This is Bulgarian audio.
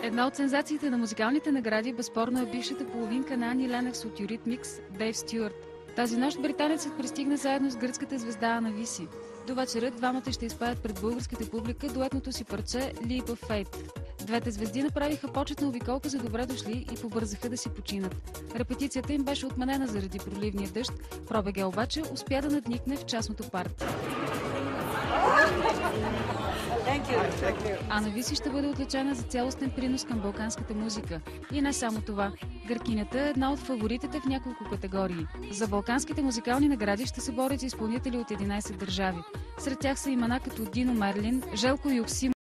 Една от сензациите на музикалните награди безспорно е бившата половинка на Ани Ленакс от Eurythmics, Дейв Стюарт. Тази нощ британецът пристигна заедно с гръцката звезда Ана Виси. До вечера двамата ще изпеят пред българската публика дуетното си парче Leap of Faith. Двете звезди направиха почетна обиколка за добре дошли и побързаха да си починат. Репетицията им беше отменена заради проливния дъжд, Пробеге обаче успя да надникне в частното парти. Ана Виси ще бъде отличена за цялостен принос към балканската музика. И не само това. Гъркинята е една от фаворитите в няколко категории. За балканските музикални награди ще се борят изпълнители от 11 държави. Сред тях са имена като Дино Мерлин, Желко Юксим,